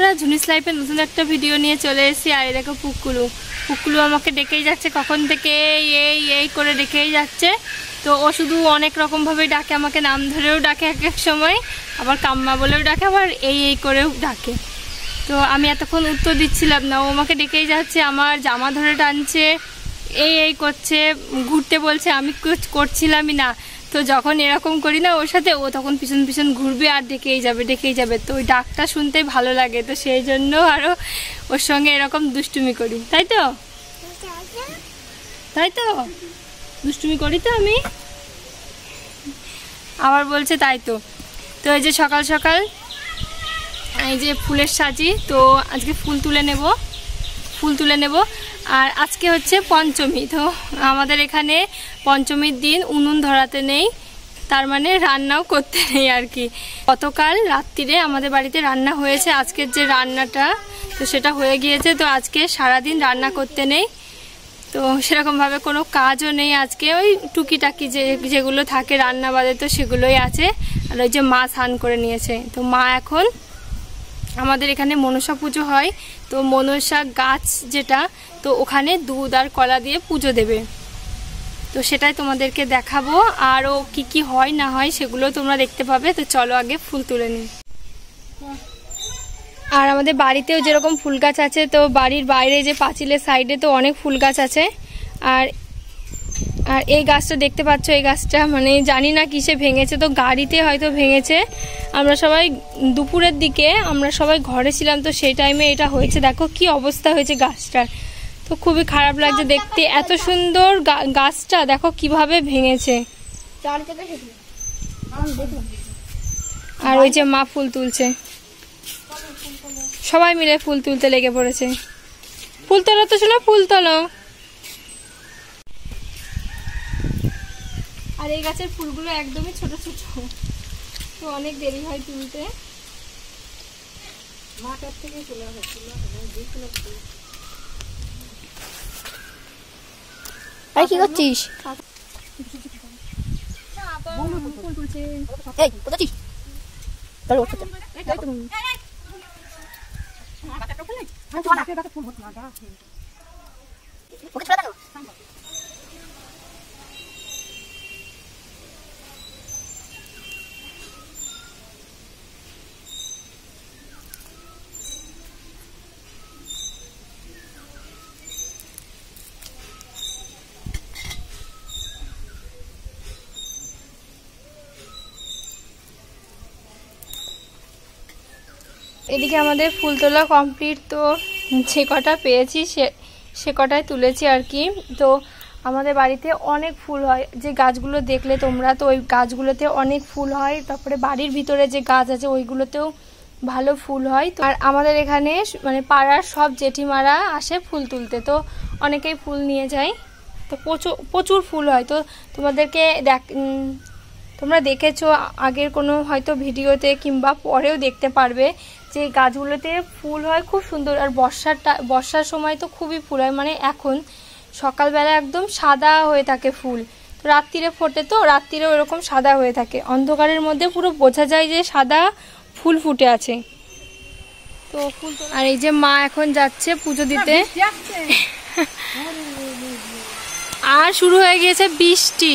বন্ধুরা, ঝুনিস লাইফে নতুন একটা ভিডিও নিয়ে চলে এসেছি। আর দেখো পুকুলু আমাকে ডেকেই যাচ্ছে, কখন থেকে এই এই করে ডেকেই যাচ্ছে। তো ও শুধু অনেক রকমভাবে ডাকে, আমাকে নাম ধরেও ডাকে এক এক সময়, আবার কাম্মা বলেও ডাকে, আবার এই করেও ডাকে। তো আমি এতক্ষণ উত্তর দিচ্ছিলাম না, ও আমাকে ডেকেই যাচ্ছে, আমার জামা ধরে টানছে, এই করছে, ঘুরতে বলছে, আমি করছিলামই না। তো যখন এরকম করি না ওর সাথে, ও তখন পিছন পিছন ঘুরবে আর ডেকেই যাবে। তো ওই ডাকটা শুনতেই ভালো লাগে, তো সেই জন্য আরও ওর সঙ্গে এরকম দুষ্টুমি করি, তাই তো দুষ্টুমি করি তো আমি। আবার বলছে তাই তো। তো এই যে সকাল সকাল এই যে ফুলের সাজি, তো আজকে ফুল তুলে নেব। আর আজকে হচ্ছে পঞ্চমী, তো আমাদের এখানে পঞ্চমীর দিন উনুন ধরাতে নেই, তার মানে রান্নাও করতে নেই আর কি। গতকাল রাত্রিরে আমাদের বাড়িতে রান্না হয়েছে, আজকের যে রান্নাটা তো সেটা হয়ে গিয়েছে। তো আজকে সারাদিন রান্না করতে নেই, তো সেরকমভাবে কোনো কাজও নেই আজকে। ওই টুকিটাকি যেগুলো থাকে রান্না বাদে, তো সেগুলোই আছে। আর ওই যে মা স্নান করে নিয়েছে, তো মা এখন আমাদের এখানে মনসা পুজো হয়, তো মনসা গাছ যেটা, তো ওখানে দুধ আর কলা দিয়ে পুজো দেবে। তো সেটাই তোমাদেরকে দেখাবো, আরও কি হয় না হয় সেগুলো তোমরা দেখতে পাবে। তো চলো আগে ফুল তুলে নিই। আর আমাদের বাড়িতেও যেরকম ফুল গাছ আছে, তো বাড়ির বাইরে যে পাঁচিলের সাইডে তো অনেক ফুল গাছ আছে। আর এই গাছটা দেখতে পাচ্ছ, এই গাছটা মানে জানি না কিসে ভেঙেছে, তো গাড়িতে হয়তো ভেঙেছে। আমরা সবাই দুপুরের দিকে আমরা সবাই ঘরে ছিলাম, তো সেই টাইমে এটা হয়েছে। দেখো কি অবস্থা হয়েছে গাছটার, তো খুবই খারাপ লাগছে দেখতে। এত সুন্দর গাছটা দেখো কিভাবে ভেঙেছে। আর ওই যে মা ফুল তুলছে, সবাই মিলে ফুল তুলতে লেগে পড়েছে। ফুল তোলো তো, শোনো ফুল তোলো। আর এই গাছের ফুলগুলো একদমই ছোট ছোট, তো অনেক দেরি হয় তুলতে। মাথার থেকে তোলা হচ্ছিল। আর কি করছিস? ফুল তুলছে। এই কোথাছিস? চলো ওঠ। এই তো তুমি। ওকে ছোড়া দাও। এদিকে আমাদের ফুল তোলা কমপ্লিট, তো যে কটা পেয়েছি সে কটাই তুলেছি আর কি। তো আমাদের বাড়িতে অনেক ফুল হয়, যে গাছগুলো দেখলে তোমরা, তো ওই গাছগুলোতে অনেক ফুল হয়। তারপরে বাড়ির ভিতরে যে গাছ আছে ওইগুলোতেও ভালো ফুল হয়। আর আমাদের এখানে মানে পাড়ার সব জেঠিমারা আসে ফুল তুলতে, তো অনেকেই ফুল নিয়ে যায়, তো প্রচুর ফুল হয়। তো তোমাদেরকে তোমরা দেখেছো আগের কোনো হয়তো ভিডিওতে, কিংবা পরেও দেখতে পারবে যে গাছগুলোতে ফুল হয় খুব সুন্দর। আর বর্ষার সময় তো খুবই ফুল হয়, মানে এখন সকালবেলা একদম সাদা হয়ে থাকে ফুল, তো রাত্রিরে ফোটে, তো রাত্রিরেও এরকম সাদা হয়ে থাকে, অন্ধকারের মধ্যে পুরো বোঝা যায় যে সাদা ফুল ফুটে আছে। তো ফুল, আর এই যে মা এখন যাচ্ছে পুজো দিতে। আর শুরু হয়ে গিয়েছে বৃষ্টি।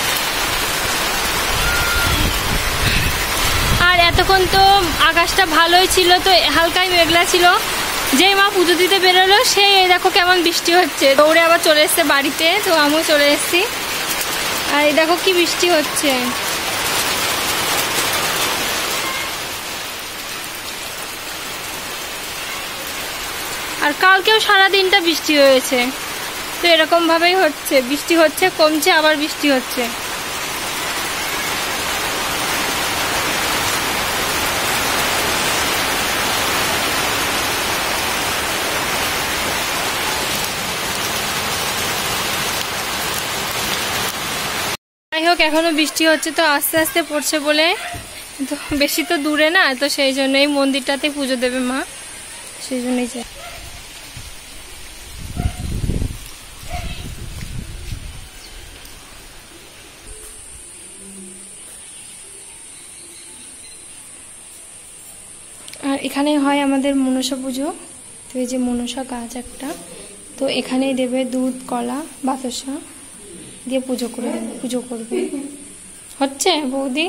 আর এতক্ষণ তো আকাশটা ভালোই ছিল, তো হালকাই মেঘলা ছিল। যেই মা পুজো দিতে বেরোলো সেই দেখো কেমন বৃষ্টি হচ্ছে, দৌড়ে আবার চলে এসছে বাড়িতে। তো আমিও চলে এসেছি, আর এই দেখো কি বৃষ্টি হচ্ছে। আর কালকেও সারাদিনটা বৃষ্টি হয়েছে, তো এরকম ভাবেই হচ্ছে, বৃষ্টি হচ্ছে, কমছে, আবার বৃষ্টি হচ্ছে। যাই হোক, এখনো বৃষ্টি হচ্ছে, তো আস্তে আস্তে পড়ছে বলে, তো বেশি তো দূরে না, তো সেই জন্য এই মন্দিরটাতে পুজো দেবে মা, সেই জন্যই যাই। এখানে হয় আমাদের মনসা পুজো। তো এই যে মনসা গাছ একটা, তো এখানেই দেবে দুধ, কলা, বাতাসা দিয়ে পুজো করবে। হচ্ছে বৌদি?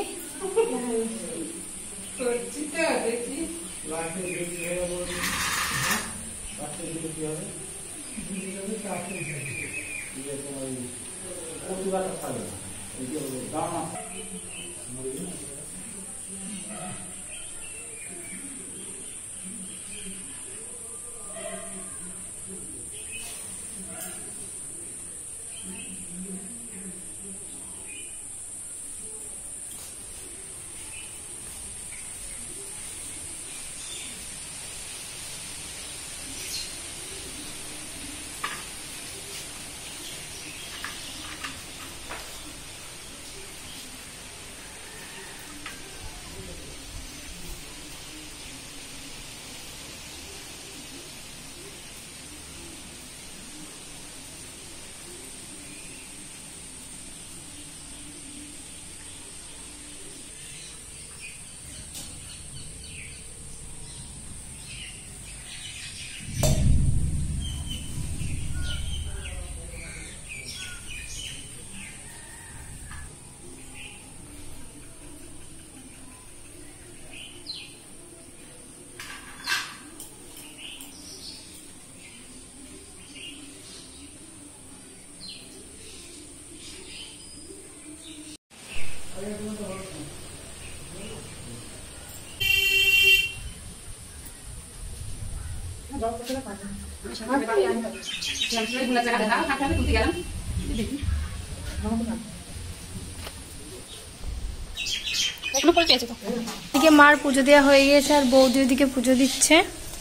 এদিকে মার পুজো দেওয়া হয়ে গেছে আর বৌদি ওদিকে পুজো দিচ্ছে।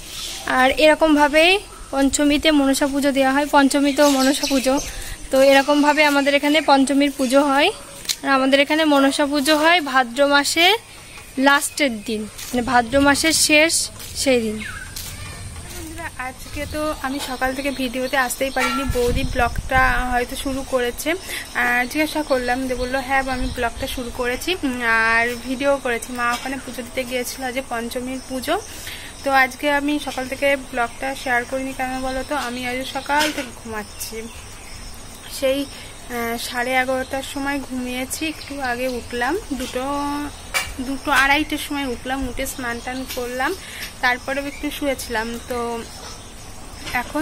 আর এরকম ভাবেই পঞ্চমীতে মনসা পুজো দেওয়া হয়, পঞ্চমীতেও মনসা পুজো। তো এরকম ভাবে আমাদের এখানে পঞ্চমীর পুজো হয়। আর আমাদের এখানে মনসা পুজো হয় ভাদ্র মাসের লাস্টের দিন, মানে ভাদ্র মাসের শেষ সেই দিন। আজকে তো আমি সকাল থেকে ভিডিওতে আসতেই পারিনি, বৌদি ব্লগটা হয়তো শুরু করেছে। আর জিজ্ঞাসা করলাম, যে বললো হ্যাঁ আমি ব্লগটা শুরু করেছি আর ভিডিও করেছি। মা ওখানে পুজো দিতে গিয়েছিল, আজ পঞ্চমীর পুজো। তো আজকে আমি সকাল থেকে ব্লগটা শেয়ার করিনি, কেন বলো তো, আমি আজ সকাল থেকে ঘুমাচ্ছি। সেই 11:30টার সময় ঘুমিয়েছি, একটু আগে উঠলাম, দুটো 2:30টার সময় উঠলাম, উঠে স্নান টান করলাম, তারপরেও একটু শুয়েছিলাম। তো এখন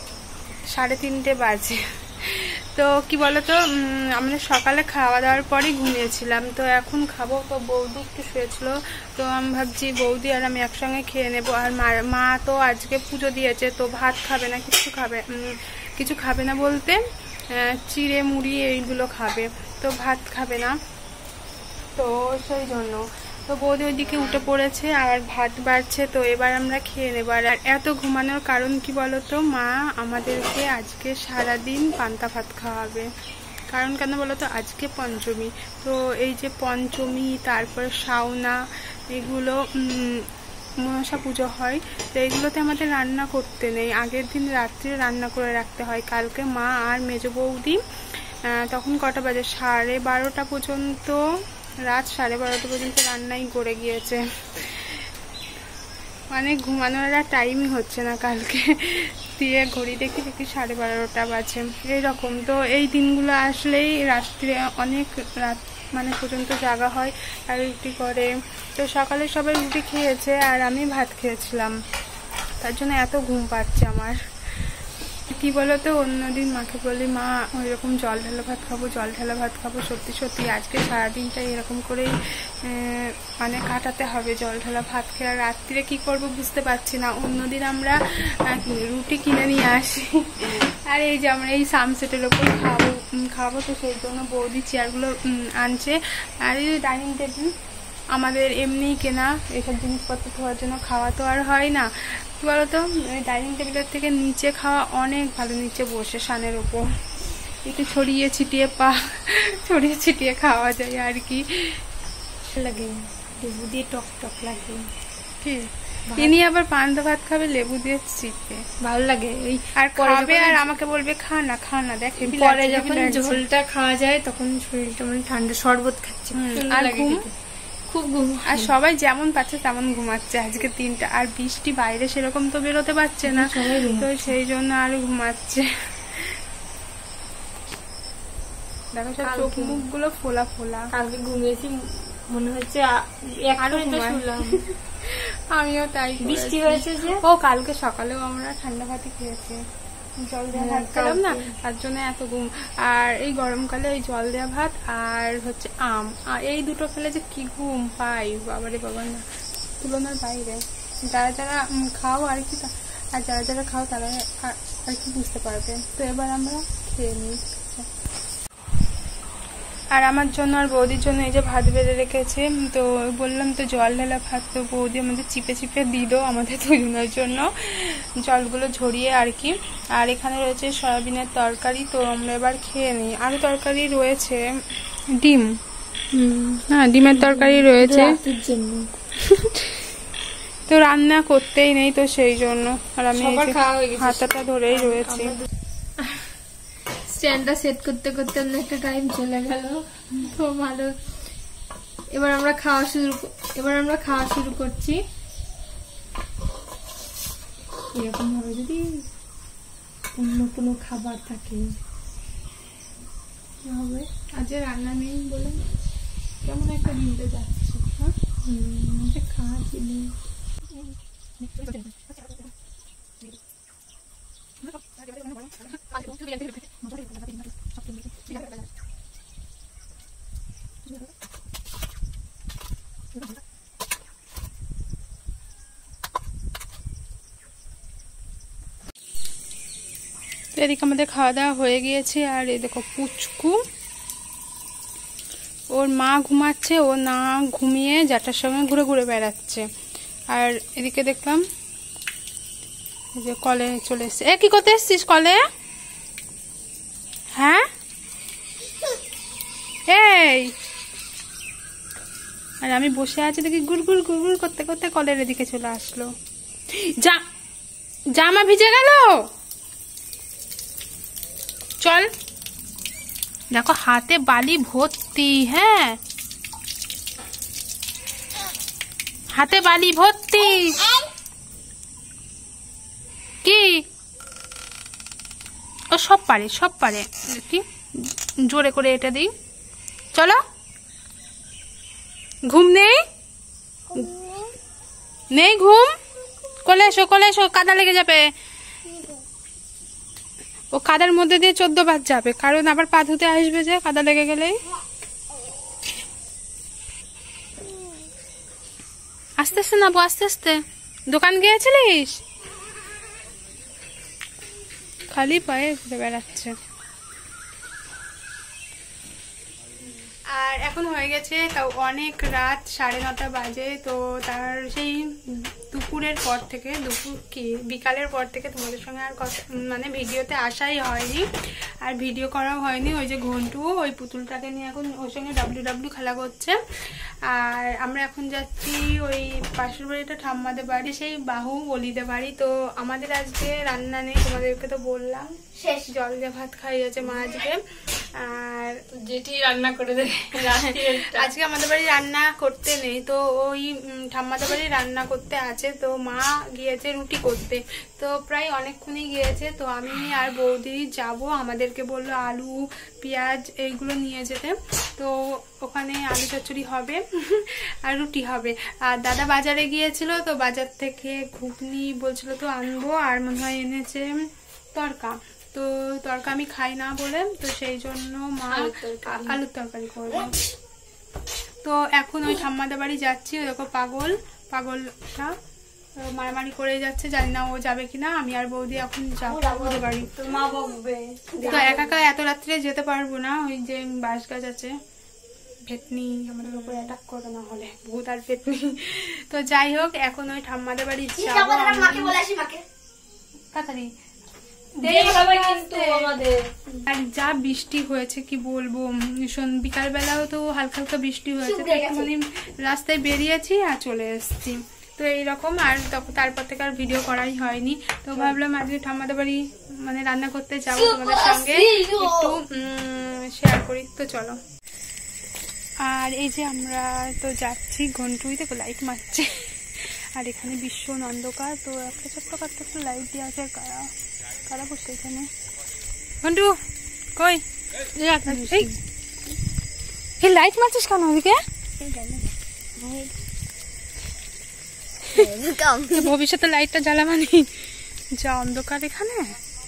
3:30 বাজে। তো কি বলতো, আমরা সকালে খাওয়া দাওয়ার পরই ঘুমিয়েছিলাম, তো এখন খাবো। তো বৌদি একটু শুয়েছিল, তো আমি ভাবছি বৌদি আর আমি একসঙ্গে খেয়ে নেবো। আর মা তো আজকে পুজো দিয়েছে, তো ভাত খাবে না, কিছু খাবে না বলতে চিড়ে মুড়ি এইগুলো খাবে, তো ভাত খাবে না, তো সেই জন্য। তো বৌদি ওইদিকে উঠে পড়েছে আর ভাত বাড়ছে, তো এবার আমরা খেয়ে নেব। আর এত ঘুমানোর কারণ কি বলতো, মা আমাদেরকে আজকে সারাদিন পান্তা ভাত খাওয়াবে। কারণ কেন বলতো, আজকে পঞ্চমী। তো এই যে পঞ্চমী, তারপরে শাওনা, এগুলো মনসা পুজো হয়, তো এগুলোতে আমাদের রান্না করতে নেই, আগের দিন রাত্রে রান্না করে রাখতে হয়। কালকে মা আর মেজো বৌদি তখন কটা বাজে, 12:30 পর্যন্ত, রাত 12:30 পর্যন্ত রান্নাই করে গিয়েছে। মানে ঘুমানোর আর টাইমই হচ্ছে না কালকে, দিয়ে ঘড়ি দেখি 12:30 বাজে এইরকম। তো এই দিনগুলো আসলেই রাত্রে অনেক রাত মানে পর্যন্ত জাগা হয় আর রুটি করে। তো সকালে সবাই রুটি খেয়েছে আর আমি ভাত খেয়েছিলাম, তার জন্য এত ঘুম পাচ্ছে আমার। কি বলতো, অন্যদিন মাকে বলি মা ওইরকম জল ঢালা ভাত খাবো, সত্যি সত্যি আজকে সারাদিনটাই এরকম করেই মানে কাটাতে হবে, জল ঢালা ভাত খেয়ে। আর রাত্রিরে কি করব বুঝতে পারছি না। অন্যদিন আমরা রুটি কিনে নিয়ে আসি, আর এই যে আমরা এই সামসেটের ওপর খাবো, তো সেই জন্য বৌদি চেয়ারগুলো আনছে। আর এই ডাইনিং টেবিল আমাদের এমনি কেনা, এসব জিনিসপত্র ধোয়ার জন্য, খাওয়া তো আর হয় না। কি বলতো, ডাইনিং টেবিলের থেকে নিচে খাওয়া অনেক ভালো, নিচে বসে সানের উপর একটু ছড়িয়ে ছিটিয়ে খাওয়া যায় আর কি। লাগে লেবু দিয়ে টক লাগে। কি ইনি আবার পান্তা ভাত খাবে লেবু দিয়ে চিপে, ভালো লাগে। এই আর খাবে আর আমাকে বলবে খা না, দেখে পরে যখন ঝোলটা খাওয়া যায় তখন শরীরটা মানে ঠান্ডা, শরবত খাচ্ছে। আর খুব ঘুম, আর সবাই যেমন পাচ্ছে তেমন ঘুমাচ্ছে আজকে 3টা। আর বৃষ্টি, বাইরে সেরকম তো বেরোতে পারছে না, তো সেই জন্য আরো ঘুমাচ্ছে। দেখো সব চোখ মুখ গুলো ফোলা ফোলা। কালকে ঘুমিয়েছি মনে হচ্ছে আরো শুনলাম। আমিও তাই, বৃষ্টি হয়েছে যে। ও কালকে সকালেও আমরা ঠান্ডা ভাতই খেয়েছি, জল দেওয়া ভাত খেলাম না, তার জন্য এত ঘুম। আর এই গরমকালে এই জল দেওয়া ভাত আর হচ্ছে আম, এই দুটো খেলে যে কি ঘুম পাই বাবারে বাবা, না তুলনার বাইরে। যারা যারা খাও আর কি, আর যারা যারা খাও তারা আর কি বুঝতে পারবে। তো এবার আমরা খেয়ে নিই। আর আমার জন্য আর বৌদির জন্য এই যে ভাত বেড়ে রেখেছে, তো বললাম তো জল ঢালা ভাত, তো বৌদি আমাদের চিপে চিপে দিল আমাদের দুজনের জন্য জলগুলো ঝরিয়ে আর কি। আর এখানে রয়েছে সয়াবিনের তরকারি, তো আমরা এবার খেয়ে নিই। আরও তরকারি রয়েছে, ডিম, হ্যাঁ ডিমের তরকারি রয়েছে, তো রান্না করতেই নেই, তো সেই জন্য। আর আমি হাতাটা ধরেই রয়েছি। স্ট্যান্ডটা সেট করতে করতে অনেকটা টাইম চলে গেল, তো ভালো। এবার আমরা খাওয়া শুরু করছি। এরকম ভাবে যদি অন্য কোনো খাবার থাকে হবে। আজ রান্না নেই বলে কেমন একটা দিনটা যাচ্ছে। খাওয়া ছিল এদিকে আমাদের খাওয়া দাওয়া হয়ে গিয়েছে। আর এই দেখো পুচকু, ওর মা ঘুমাচ্ছে, ও না ঘুমিয়ে যাটার সঙ্গে ঘুরে ঘুরে বেড়াচ্ছে। আর এদিকে দেখলাম যে কলে চলে এসছে। কি করতে এসছিস কলে? হ্যাঁ এই, আর আমি বসে আছি দেখি গুড়গুড় গুড়গুড় করতে করতে কলের এদিকে চলে আসলো। জামা ভিজে গেল, চল। দেখো হাতে বালি ভর্তি, হ্যাঁ হাতে বালি ভর্তি। কি ও সব পারে, সব পারে। কি জোরে করে এটা দিই, চলো। ঘুম নেই, নেই ঘুম, কোলে এসো, কোলে এসো, কাদা লেগে যাবে। ও কাদার মধ্যে দিয়ে 14 বার যাবে, কারণ আবার পা ধুতে আসবে যে কাদা লেগে গেলেই। আস্তে আস্তে নাবো, আস্তে আস্তে। দোকান গিয়েছিলিস? খালি পায়ে ঘুরে বেড়াচ্ছে। আর এখন হয়ে গেছে তাও অনেক রাত, 9:30 বাজে। তো তার সেই দুপুরের পর থেকে, বিকালের পর থেকে তোমাদের সঙ্গে আর মানে ভিডিওতে আসাই হয়নি, আর ভিডিও করাও হয়নি। ওই যে ঘন্টু ওই পুতুলটাকে নিয়ে এখন ওর সঙ্গে ডাব্লিউ খেলা করছে। আর আমরা এখন যাচ্ছি ওই পাশের বাড়িটা ঠাম্মাদের বাড়ি, সেই বাহুবলীদের বাড়ি। তো আমাদের আজকে রান্না নেই, তোমাদেরকে তো বললাম, শেষ জল দিয়ে ভাত খাইয়েছে মা আজকে। আর যেটি রান্না করে দেবে আজকে আমাদের বাড়ি রান্না করতে নেই, তো ওই ঠাম্মাদের বাড়ি রান্না করতে আছে। তো মা গিয়েছে রুটি করতে, তো প্রায় অনেকক্ষণই গিয়েছে। তো আমি আর বৌদি যাব, আমাদেরকে বললো আলু পেঁয়াজ এইগুলো নিয়ে যেতে। তো ওখানে আলু চচ্চড়ি হবে আর রুটি হবে। আর দাদা বাজারে গিয়েছিল, তো বাজার থেকে ঘুগনি বলছিল তো আনবো, আর মনে হয় এনেছে তরকা। তো তরকা আমি খাই না বলে, তো সেই জন্য মা আলুর তরকারি করবে। তো এখন ওই ঠাম্মাদের বাড়ি যাচ্ছি। ওই দেখো পাগলটা মারামারি করে যাচ্ছে, জানি না ও যাবে কিনা। আমি আর বৌদি এখন যাবো ওদের বাড়ি। তো একা একা এত রাত্রে যেতে পারবো না, ওই যে বাঁশ গাছ আছে, ভেটনি আমাদের উপর অ্যাটাক করে না হলে, ভূত আর ভেটনি। তো যাই হোক, এখন ওই ঠাম্মাদের বাড়ি যাবো তাড়াতাড়ি। আর যা বৃষ্টি হয়েছে কি বলবো, বিকাল বেলাও তো হালকা হালকা বৃষ্টি হয়েছে, তো একটুখানি রাস্তায় বেরিয়েছি আর চলে এসেছি। তো এইরকম, আর তারপর থেকে আর ভিডিও করাই হয়নি। তো ভাবলাম আজকে ঠাম্মাদের বাড়ি মানে রান্না করতে যাবো, তোমাদের সঙ্গে একটু শেয়ার করি। তো চলো। আর এই যে আমরা তো যাচ্ছি, ঘন্টুই দেখো লাইট মারছে, আর এখানে ভীষণ অন্ধকার। তো একটা ছোট্ট কাটতে একটু লাইট দিয়ে আছে। কারা কারা বসে এখানে? ঘন্টু কই? এই লাইট মারছিস কেন ওদিকে? ভবিষ্যতে লাইটটা জ্বালাবানি, যা অন্ধকার এখানে।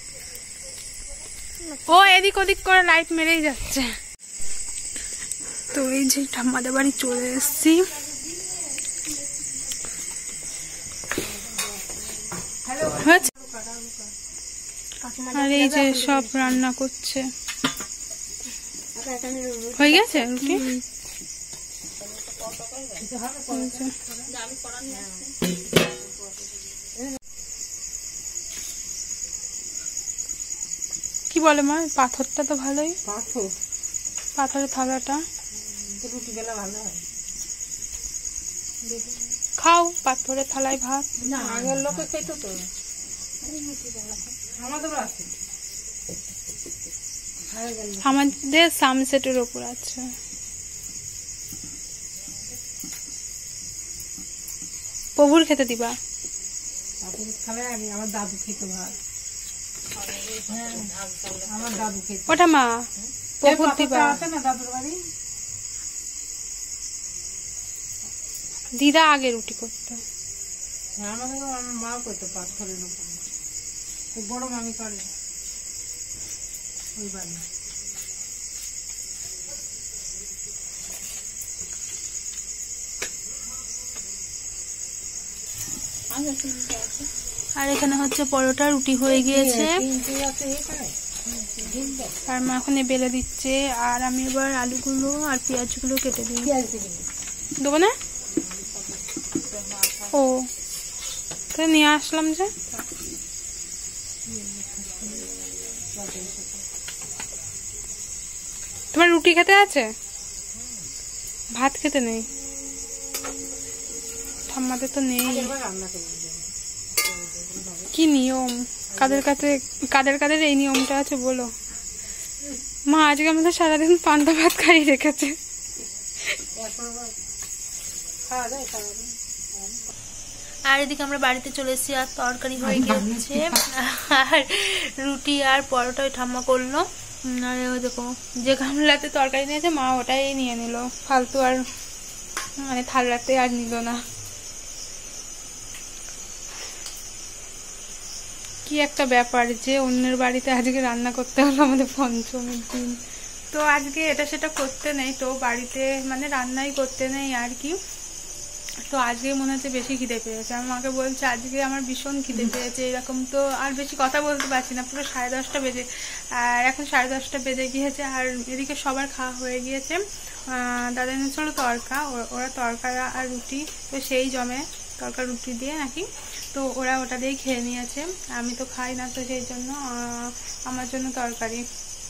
ও এদিক ওদিক করে লাইট মেরেই যাচ্ছে। তো এই যে ঠাম্মাদের বাড়ি চলে এসেছি। আর এই যে সব রান্না করছে। হয়ে গেছে রুটি? কি বলে মা, পাথরটা তো ভালোই, পাথরের থালাটা রুটি বেলা ভালো হয়। খাও পাথরের থালায় ভাত। না আগের লোকে খেতো তো, আমাদের সামসেটের ওপর আছে। প্রভুর খেতে দিবা? আমার দাদু খেতে ভাত, আমার দাদু খেতে। ওটা মা প্রভুর দিবা? দাদুর বাড়ি দিদা আগে রুটি করতো, আমাদের মা করতো পাথরের উপর, বড় মামি করে ওই বাড়ি। আর এখানে হচ্ছে পরোটা, রুটি হয়ে গিয়েছে আর মা এখন বেলে দিচ্ছে। আর আমি এবার আলুগুলো আর পেঁয়াজগুলো কেটে দিই। দেবো না? ও তো নিয়ে আসলাম যে। তোমার রুটি খেতে আছে, ভাত খেতে নেই? ঠাম্মাদের তো নেই। কি নিয়ম, কাদের কাদের এই নিয়মটা আছে বলো? মা আজকে আমাদের সারাদিন পান্তা ভাত খাই রেখেছে। আর এদিকে আমরা বাড়িতে চলে এসেছি, আর তরকারি হয়ে গিয়েছে, আর রুটি আর পরোটা ঠাম্মা করলো। আর দেখো যে গামলাতে তরকারি নিয়েছে মা ওটাই নিয়ে নিল, ফালতু আর মানে থালাতে আর নিল না। কি একটা ব্যাপার যে অন্যের বাড়িতে আজকে রান্না করতে হলো আমাদের পঞ্চমীর দিন। তো আজকে এটা সেটা করতে নেই, তো বাড়িতে মানে রান্নাই করতে নেই আর কি। তো আজকে মনে হচ্ছে বেশি খিদে পেয়েছে, আমার মাকে বলছে আজকে আমার ভীষণ খিদে পেয়েছে এরকম। তো আর বেশি কথা বলতে পারছি না, পুরো 10:30 বেজে, আর এখন 10:30 বেজে গিয়েছে। আর এদিকে সবার খাওয়া হয়ে গিয়েছে। দাদা এনেছিল তরকা, ওরা তরকা আর রুটি, তো সেই জমে তরকা রুটি দিয়ে নাকি, তো ওরা ওটা দিয়েই খেয়ে নিয়েছে। আমি তো খাই না, তো সেই জন্য আমার জন্য তরকারি।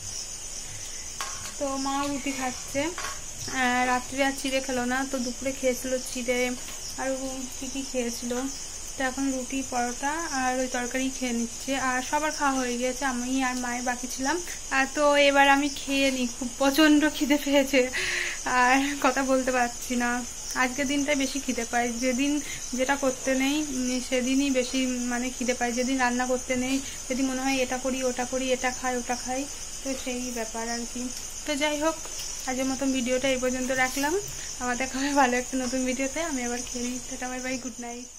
তো মা রুটি খাচ্ছে, রাত্রে আর চিড়ে খেলো না, তো দুপুরে খেয়েছিল চিড়ে আর কি খেয়েছিল। তো এখন রুটি পরোটা আর ওই তরকারি খেয়ে নিচ্ছে। আর সবার খাওয়া হয়ে গিয়েছে, আমি আর মায়ের বাকি ছিলাম। আর তো এবার আমি খেয়ে নিই, খুব প্রচণ্ড খিদে পেয়েছে আর কথা বলতে পারছি না। আজকের দিনটাই বেশি খিদে পাই, যেদিন যেটা করতে নেই সেদিনই বেশি মানে খিদে পাই। যেদিন রান্না করতে নেই সেদিন মনে হয় এটা করি ওটা করি, এটা খাই ওটা খাই, তো সেই ব্যাপার আর কি। তো যাই হোক, আজকের মতন ভিডিওটা এই পর্যন্ত রাখলাম। আমার দেখা হবে ভালো একটা নতুন ভিডিওতে। আমি আবার খেয়ে নিই। Tata bye bye, good night.